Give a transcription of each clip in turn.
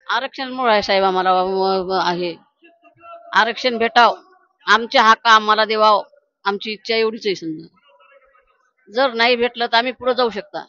आरक्षणमुळे आहे साहेब आम्हाला आहे आरक्षण भेटाव आमचे हक्क आम्हाला देवाव आमची इच्छा एवढीच आहे समजा जर नाही भेटलं तर आम्ही पुढे जाऊ शकता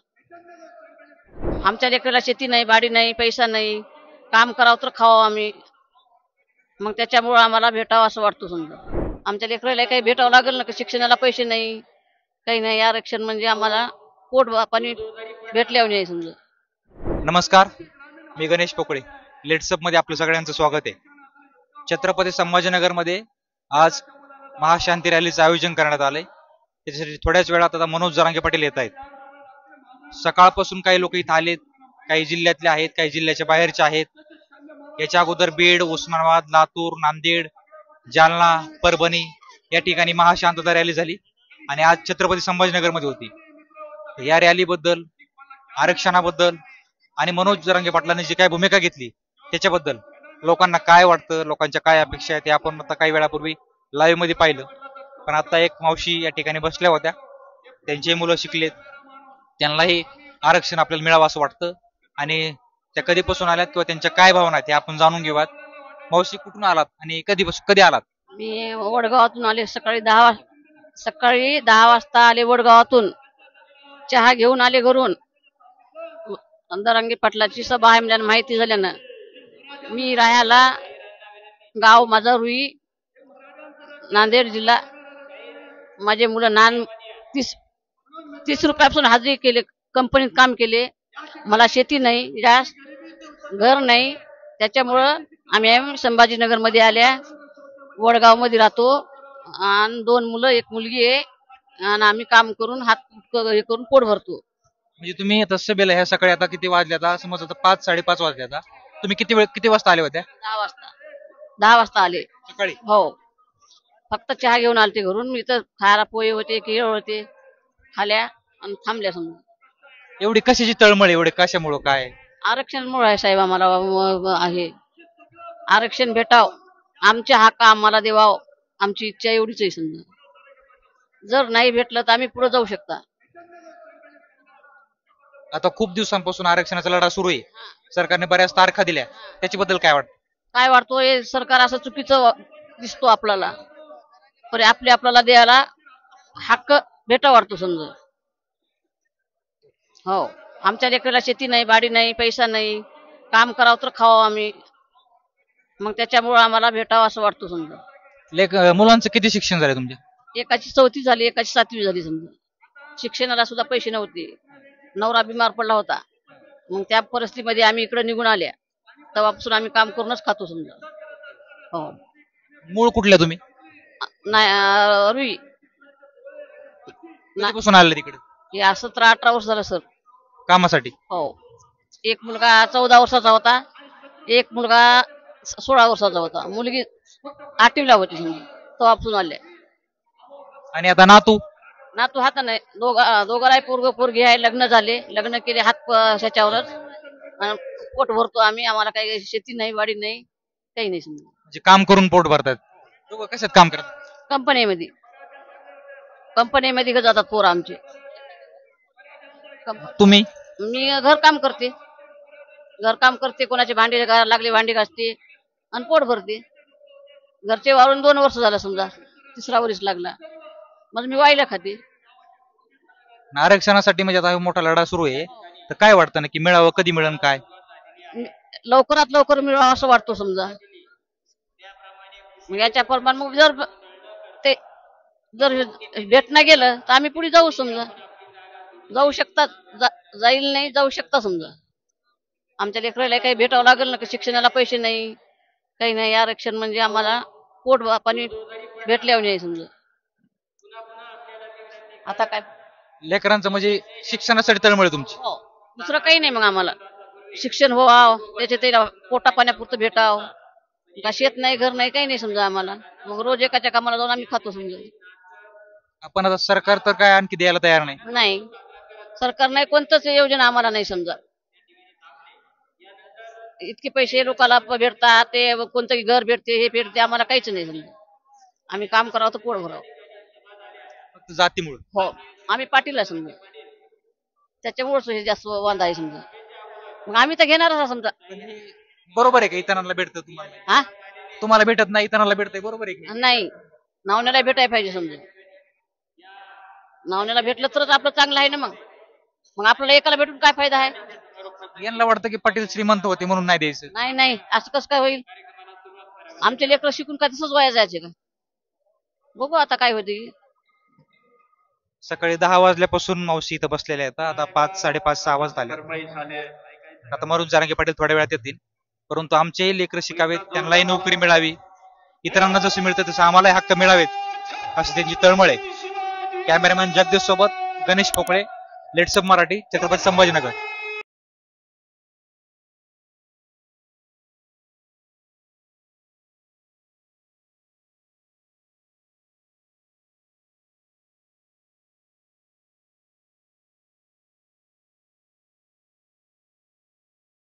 आमच्या लेकराला शेती नाही बाडी नाही पैसा नाही काम करावं तर खावं आम्ही मग त्याच्यामुळे आम्हाला भेटावं असं वाटतं समजा आमच्या लेकराला काही भेटावं लागेल ना की शिक्षणाला पैसे नाही काही नाही आरक्षण म्हणजे आम्हाला पोट पाणी भेटल्यावर नाही समजा नमस्कार, मी गणेश पोकळे. लेट्सअप मध्ये आपलं सगळ्यांचं स्वागत आहे. छत्रपती संभाजीनगरमध्ये आज महाशांती रॅलीचं आयोजन करण्यात आलंय. त्याच्यासाठी थोड्याच वेळात आता मनोज जरांगे पाटील येत आहेत. सकाळपासून काही लोक इथं आलेत, काही जिल्ह्यातले आहेत, काही जिल्ह्याच्या बाहेरचे आहेत. याच्या अगोदर बीड, उस्मानाबाद, लातूर, नांदेड, जालना, परभणी या ठिकाणी महाशांतता रॅली झाली आणि आज छत्रपती संभाजीनगरमध्ये होती. या रॅलीबद्दल, आरक्षणाबद्दल आणि मनोज जरांगे पाटलांनी जी काय भूमिका घेतली त्याच्याबद्दल लोकांना काय वाटतं, लोकांच्या काय अपेक्षा आहेत, ते आपण आता काही वेळापूर्वी लाईव्ह मध्ये पाहिलं. पण आता एक मावशी या ठिकाणी बसल्या होत्या, त्यांचे मुलं शिकलेत, त्यांनाही आरक्षण आपल्याला मिळावं असं वाटतं आणि त्या कधीपासून आल्यात किंवा त्यांच्या काय भावना आहेत हे आपण जाणून घेऊयात. मावशी, कुठून आलात आणि कधी आलात? मी वडगावातून आले सकाळी 10 वाजता आले वडगावातून चहा घेऊन आले घरून जरांगे पाटलाची सभा आहे म्हणजे माहिती झाल्यानं मी राहायला गाव माझा रुई नांदेड जिल्हा माझे मुलं तीस 30 रुपयापासून हजेरी केले कंपनीत काम केले मला शेती नाही जास्त घर नाही त्याच्यामुळं आम्ही संभाजीनगर मध्ये आल्या वडगाव मध्ये राहतो आणि 2 मुलं 1 मुलगी आहे आणि आम्ही काम करून हात हे करून पोट भरतो. म्हणजे तुम्ही आता सभेला ह्या सकाळी आता किती वाजले, आता समज आता 5-5:30 वाजले, आता तुम्ही किती वाजता आले होत्या? 10 वाजता आले सकाळी. हो, फक्त चहा घेऊन आलते घरून. मी तर खायला पोहे होते केळ होते खाल्या आणि थांबल्या समजा. एवढी कशाची तळमळ, एवढे कशामुळं काय? आरक्षणमुळे आहे साहेब आम्हाला आहे आरक्षण भेटाव आमचे हक्क आम्हाला देवाव आमची इच्छा एवढीच आहे समजा जर नाही भेटलं तर आम्ही पुढे जाऊ शकता. आता खूप दिवसांपासून आरक्षणाचा लढा सुरू आहे, सरकारने बऱ्याच तारखा दिल्या, त्याच्याबद्दल काय वाटतं? काय वाटतो हे सरकार असं चुकीचं दिसतो आपल्याला, पण आपल्याला द्यायला हक्क भेटा वाटतो समजा. हो, आमच्या लेकराला शेती नाही बाडी नाही पैसा नाही काम करावं तर खावं आम्ही मग त्याच्यामुळे आम्हाला भेटावं असं वाटतं समजा. मुलांचं किती शिक्षण झालं तुमच्या? एकाची 4थी झाली एकाची 7वी झाली समजा. शिक्षणाला सुद्धा पैसे नव्हते, नवरा बिमार पडला होता, मग त्या परिस्थितीमध्ये आम्ही इकडे निघून आल्या तेव्हापासून आम्ही काम करूनच खातो समजा. हो. मूळ कुठल्या तुम्ही? नाही रुई कधीपासून आले तिकडे? या 17-18 वर्ष झालं सर कामासाठी. हो, एक मुलगा 14 वर्षाचा होता, एक मुलगा 16 वर्षाचा होता, मुलगी 8वीला होती समजा तेव्हापासून आल्या. आणि आता नातू हात नाही दोघाला पोरगी आहे, लग्न केले हात ह्याच्यावरच पोट भरतो आम्ही. आम्हाला काही शेती नाही वाडी नाही काही नाही समजा. म्हणजे काम करून पोट भरतात. कशात काम करतात? कंपनीमध्ये जातात पोर आमचे. तुम्ही? मी घरकाम करते कोणाचे भांडे लागले भांडी घासते आणि पोट भरते. घरचे वारून 2 वर्ष झालं समजा, 3रा वर्ष लागला मग मी वाईला खाते. आरक्षणासाठी म्हणजे आता मोठा लढा सुरू आहे, तर काय वाटतं ना की मिळावं, कधी मिळेल, काय? लवकरात लवकर मिळावं असं वाटतो समजा. याच्या प्रमाण मग जर भेट नाही गेलं तर आम्ही पुढे जाऊ समजा. जाऊ शकतात जाईल नाही जाऊ शकता समजा. आमच्या लेकराला काही भेटावं लागेल ना की शिक्षणाला पैसे नाही काही नाही आरक्षण म्हणजे आम्हाला पोट पाणी भेटल्यावर नाही समजा. आता काय लेकरांचं म्हणजे शिक्षणासाठी तळमळ तुमची? हो, दुसरं काही नाही. मग आम्हाला शिक्षण व्हावं त्याच्या त्याला पोटा पाण्यापुरतं भेटावं. का शेत नाही घर नाही काही नाही समजा आम्हाला. मग रोज एकाच्या कामाला जाऊन आम्ही खातो समजा. आपण आता सरकार तर काय आणखी द्यायला तयार नाही, सरकार नाही कोणतंच योजना आम्हाला नाही समजा. इतके पैसे लोकांना भेटतात, ते कोणतंही घर भेटते हे भेटते, आम्हाला काहीच नाही समजा. आम्ही काम करावं तर पोट भरावं. फक्त जातीमुळे? हो, आम्ही पाटील समजा त्याच्यामुळेच हे जास्त वांदा आहे समजा. मग आम्ही तर घेणारच समजा. बरोबर आहे का? इतरांना भेटतं तुम्हाला, हा तुम्हाला भेटत नाही, इतरांना भेटतंय, बरोबर आहे की नाही? नाही, नावण्याला भेटायला पाहिजे समजून. नावण्याला भेटलं तरच आपलं चांगलं आहे ना. मग मग आपल्याला एकाला भेटून काय फायदा आहे? यांना वाटतं की पाटील श्रीमंत होते म्हणून नाही द्यायचं. नाही नाही, असं कसं काय होईल? आमचे लेकरं शिकून काय तसंच वाया जायचे का? बघू आता काय होते. सकाळी 10 वाजल्यापासून मावशी इथं बसलेल्या आहेत. आता 5, 5:30, 6 वाजता आले. आता मनोज जरांगे पाटील थोड्या वेळात येतील. परंतु आमचेही लेकरं शिकावेत, त्यांनाही नोकरी मिळावी, इतरांना जसं मिळतं तसं आम्हालाही हक्क मिळावेत, अशी त्यांची तळमळ आहे. कॅमेरामॅन जगदीश सोबत गणेश पोकळे, लेट्सअप मराठी, छत्रपती संभाजीनगर.